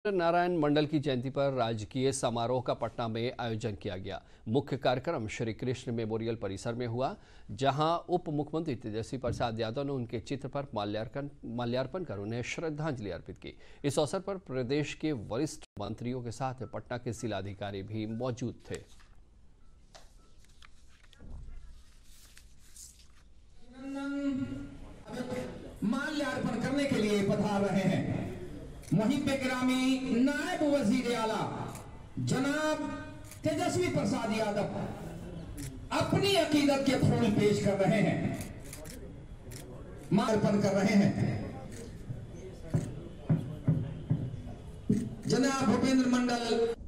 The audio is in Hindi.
नारायण मंडल की जयंती पर राजकीय समारोह का पटना में आयोजन किया गया। मुख्य कार्यक्रम श्री कृष्ण मेमोरियल परिसर में हुआ, जहां उप मुख्यमंत्री तेजस्वी प्रसाद यादव ने उनके चित्र पर माल्यार्पण कर उन्हें श्रद्धांजलि अर्पित की। इस अवसर पर प्रदेश के वरिष्ठ मंत्रियों के साथ पटना के जिलाधिकारी भी मौजूद थे। माल्यार्पण करने के लिए पधार रहे हैं मुहिब गिरामी नायब वजीर आला जनाब तेजस्वी प्रसाद यादव अपनी अकीदत के फूल पेश कर रहे हैं, माल्यार्पण कर रहे हैं। जनाब भूपेंद्र मंडल